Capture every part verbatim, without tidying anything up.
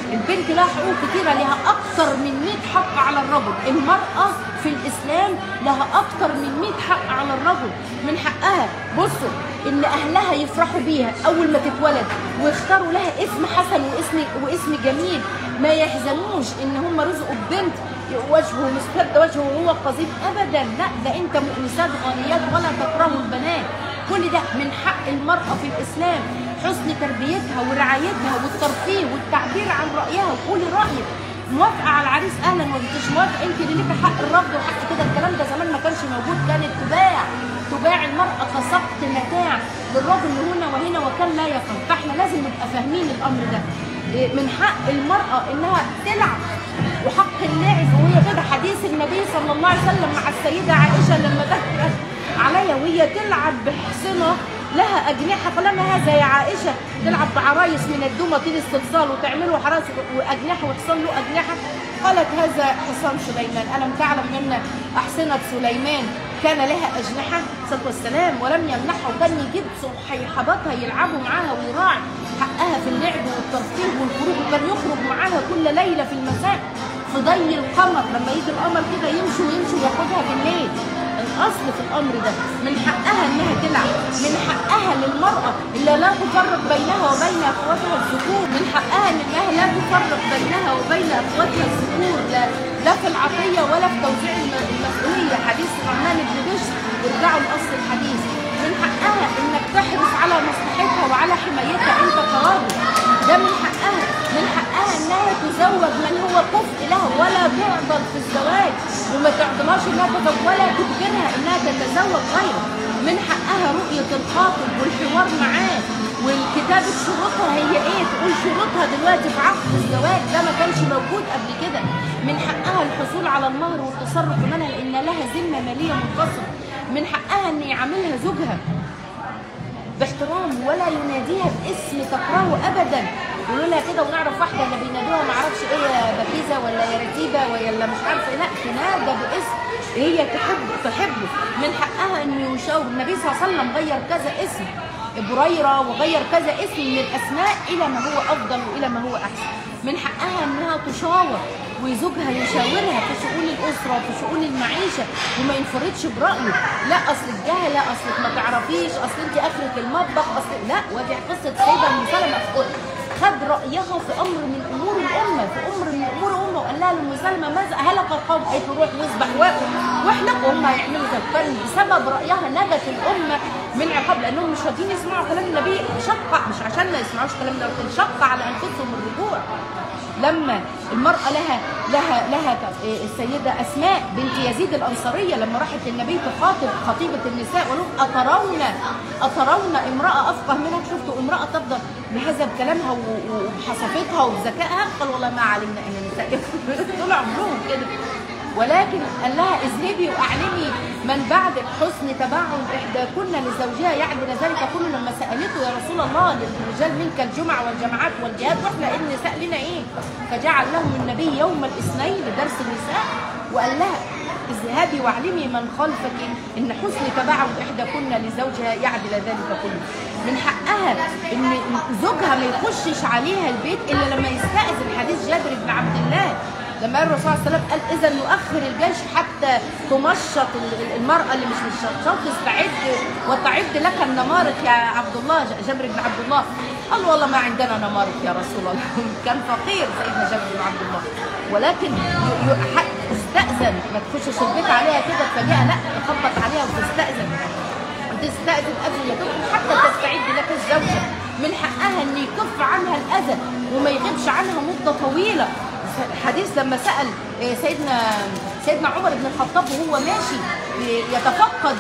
البنت لها حقوق كتيرة، لها أكتر من مئة حق على الرجل. المرأة في الإسلام لها أكتر من مئة حق على الرجل. من حقها بصوا إن أهلها يفرحوا بيها أول ما تتولد ويختاروا لها اسم حسن واسم واسم جميل، ما يحزنوش إن هم رزقوا ببنت وجهه مسود وجهه وهو قزيم أبدا. لا، ده أنت مؤنسات غنيات ولا تكرهوا البنات. كل ده من حق المرأة في الإسلام، حسن تربيتها ورعايتها والترفيه والتعبير عن رأيها وقولي رأيك. موافقة على العريس أهلا، وما انتش موافقة أنت اللي ليكي حق الرفض وحق كده. الكلام ده زمان ما كانش موجود، كانت تباع تباع المرأة كسقط متاع للراجل هنا وهنا وكان لا يفهم. فاحنا لازم نبقى فاهمين الأمر ده. من حق المرأة إنها تلعب وحق اللعب، وهي كده حديث النبي صلى الله عليه وسلم مع السيدة عائشة لما دخلت عليها وهي تلعب بحصنة لها أجنحة، فلما هذا يا عائشة تلعب بعرايس من الدومة طين الصلصال وتعمله حراس وأجنحة وحصان له أجنحة؟ قالت هذا حصان سليمان، ألم تعلم أن أحصنة سليمان كان لها أجنحة صلى والسلام ولم يمنحها، وكان يجيب صحيحباتها يلعبوا معاها ويراعي حقها في اللعب والترفيه والخروج، وكان يخرج معاها كل ليلة في المساء في ضي القمر، لما يجي القمر كده يمشي ويمشي وياخدها بالليل. الأصل في الأمر ده من حقها إنها تلعب، من حقها للمرأة اللي لا تفرق بينها وبين أخواتها الذكور، من حقها إنها لا تفرق بينها وبين أخواتها الذكور، لا, لا في العطية ولا في توزيع المسؤولية. حديث الرحمن بن بشر، ارجعوا لأصل الحديث. من حقها إنك تحرص على مصلحتها وعلى حمايتها أنت كراجل، ده من حقها. من حقها إنها تزوج من هو كفء لها ولا تعضل في الزواج، وما تعضلهاش إنها تتزوج ولا تجبرها إنها تتزوج غيره. من حقها رؤية الخاطب والحوار معاه والكتابة شروطها هي إيه، تقول شروطها دلوقتي في عقد الزواج، ده ما كانش موجود قبل كده. من حقها الحصول على المهر والتصرف في منها لأن لها ذمة مالية منفصلة. من حقها إن يعاملها زوجها باحترام ولا يناديها باسم تكرهه ابدا. يقولوا لها كده ونعرف واحده اللي بينادوها ما اعرفش ايه، يا بكيزه ولا يا رتيبه ولا مش عارفه، لا تنادى باسم هي تحب تحبه. من حقها ان يشاور. النبي صلى الله عليه وسلم غير كذا اسم بريره وغير كذا اسم من الاسماء الى ما هو افضل والى ما هو احسن. من حقها انها تشاور وزوجها يشاورها في شؤون الاسره وفي شؤون المعيشه وما ينفردش برايه. لا اصلك جاهله، اصلك ما تعرفيش، اصل انت اخرك المطبخ، اصل لا. ودي قصه سيده ام سلمه خد رايها في امر من امور الامه، في امر من امور الامه، وقال لها لام سلمه ماذا هلك القوم؟ قالت له روح واذبح واحلق وهم هيعملوا ذلك. بسبب رايها نجت الامه من عقاب، لانهم مش راضيين يسمعوا كلام النبي. شق مش عشان ما يسمعوش كلام النبي، لكن شق على انفسهم الرجوع. لما المرأة لها لها لها السيدة أسماء بنت يزيد الأنصارية لما راحت للنبي تخاطب خطيبة النساء وقالوا أترون أترون امرأة أفقه منك؟ شفتوا امرأة تفضل بهذا بكلامها وبحصافتها وبذكائها؟ قال والله ما علمنا أن النساء طول عمرهم كده. ولكن قال لها اذهبي واعلمي من بعدك حسن تبعل احداكن لزوجها يعدل ذلك كله. لما سالته يا رسول الله للرجال منك الجمع والجماعات والجهاد واحنا ايه النساء لنا ايه؟ فجعل لهم النبي يوم الاثنين لدرس النساء وقال لها اذهبي واعلمي من خلفك ان حسن تبعل احداكن لزوجها يعدل ذلك كله. من حقها ان زوجها ما يخشش عليها البيت الا لما يستاذن. حديث جابر بن عبد الله لما قال الرسول صلى الله عليه وسلم قال اذا نؤخر الجيش حتى تمشط المراه اللي مش مشطشط تستعد وتعد لك النمارق يا عبد الله. جابر بن عبد الله قال والله ما عندنا نمارق يا رسول الله. كان فقير سيدنا جابر بن عبد الله، ولكن تستاذن، ما تخشش البيت عليها كده تفاجئها، لا تخبط عليها وتستاذن وتستاذن قبل ما تدخل حتى تستعد لك الزوجه. من حقها ان يكف عنها الاذى وما يغيبش عنها مده طويله. حديث لما سأل سيدنا سيدنا عمر بن الخطاب وهو ماشي يتفقد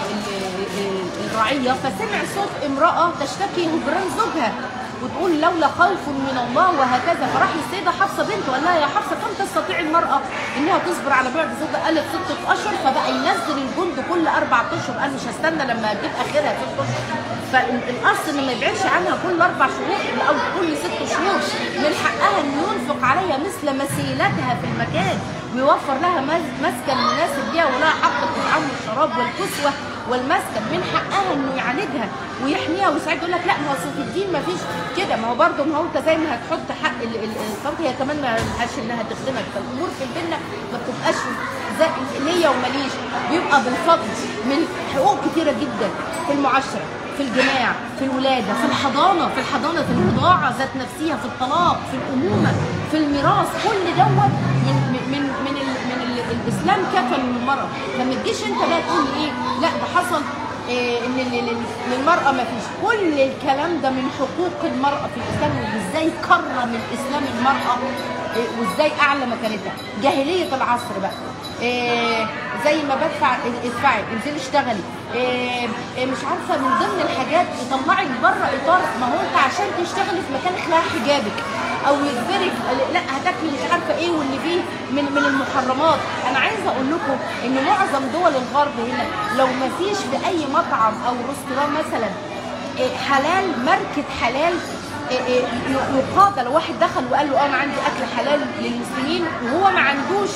الرعية فسمع صوت امرأة تشتكي هجران زوجها وتقول لولا خوف من الله وهكذا. فراح السيدة حفصة بنته قال لها يا حفصة كم تستطيع المرأة انها تصبر على بعد زوجها؟ قالت ستة اشهر. فبقى ينزل الجند كل اربع اشهر، قال مش هستنى لما اجيب اخرها ست اشهر. فالاصل ان ما يبعدش عنها كل اربع شهور او كل ست شهور. من حقها ان ينفق عليها مثل مسيلتها في المكان ويوفر لها مسكن مناسب ليها ولها حق الطعام والشراب والكسوه والمسكن من حقها انه يعالجها ويحميها ويساعدها. يقول لك لا ما هو في الدين ما فيش كده، ما هو برضه ما هو انت زي ما هتحط حق الفرد هي كمان ما لهاش انها تخدمك. فالامور في الجنه ما بتبقاش زي ليا وماليش، بيبقى بالفضل من حقوق كتيره جدا في المعاشره، في الجماع، في الولاده، في الحضانه، في الحضانه، في الرضاعه ذات نفسها، في الطلاق، في الامومه، في الميراث، كل دوت من من من ال من ال الاسلام كفل للمراه. فما تجيش انت بقى تقول ايه لا ده حصل إيه ان للمراه ما فيش. كل الكلام ده من حقوق المراه في الاسلام، وازاي كرم الاسلام المراه إيه وازاي اعلى مكانتها. جاهليه العصر بقى إيه زي ما بدفع ادفعي انزلي اشتغلي إيه إيه مش عارفه من ضمن الحاجات يطلعك بره اطار. ما هو انت عشان تشتغلي في مكان خلع حجابك او يجبرك لا هتاكلي مش عارفه ايه واللي فيه من من المحرمات. انا عايزه اقول لكم ان معظم دول الغرب هنا لو ما فيش في اي مطعم او ريستوران مثلا حلال ماركه حلال يقاضى لو واحد دخل وقال له انا عندي اكل حلال للمسلمين وهو ما عندوش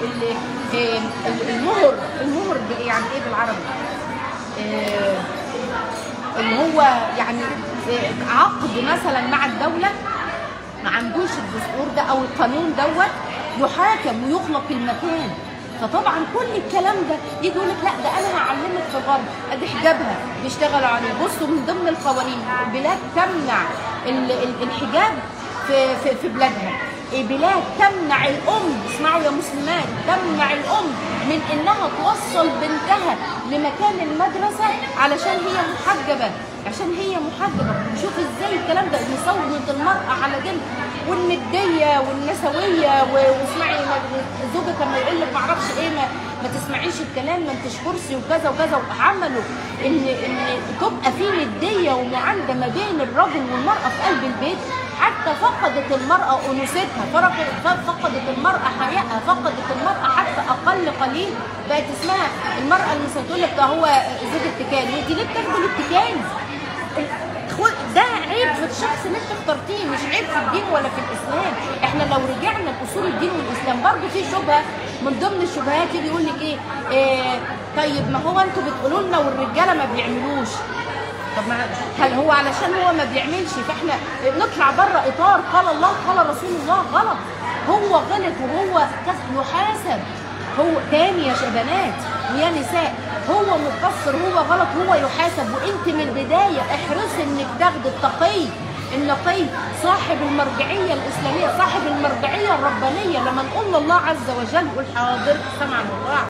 المهر. المهر يعني ايه بالعربي؟ اللي هو يعني عقد مثلا مع الدوله، ما عندوش الدستور ده او القانون دوت، يحاكم ويغلق المكان. فطبعا كل الكلام ده يجي يقول لك لا ده انا هعلمك في الغرب ادي حجابها بيشتغلوا عليه. بصوا من ضمن القوانين بلاد تمنع الحجاب في في, في بلادها، بلاد تمنع الام، اسمعوا يا مسلمات، تمنع الام من انها توصل بنتها لمكان المدرسه علشان هي محجبه، عشان هي محجبه. شوف ازاي الكلام ده مسوده المراه على جنب، والنديه والنسويه. واسمعي زوجك لما يقول لك ما اعرفش ايه ما, ما تسمعيش الكلام ما انتش كرسي وكذا وكذا. وعملوا ان ان تبقى في نديه ومعانده ما بين الرجل والمراه في قلب البيت، حتى فقدت المراه انوثتها، فقدت المراه حيائها، فقدت المراه حتى اقل قليل بقت اسمها المراه اللي تقول لك ده هو زوج التكان. وانت ليه بتاخدي الاتكان؟ ده عيب في الشخص اللي انت اخترتيه، مش عيب في الدين ولا في الاسلام. احنا لو رجعنا لاصول الدين والاسلام برضه في شبهه من ضمن الشبهات يجي يقول لك ايه, إيه طيب ما هو انتوا بتقولوا لنا والرجاله ما بيعملوش. طب ما هل هو علشان هو ما بيعملش فاحنا نطلع بره اطار قال الله قال رسول الله؟ غلط. هو غلط وهو يحاسب. هو تاني يا شبانات ويا نساء، هو مقصر هو غلط هو يحاسب. وانت من البدايه احرصي انك تاخدي التقي النقي صاحب المرجعيه الاسلاميه، صاحب المرجعيه الربانيه. لما نقول الله عز وجل قول حاضر سمعا وطاعه.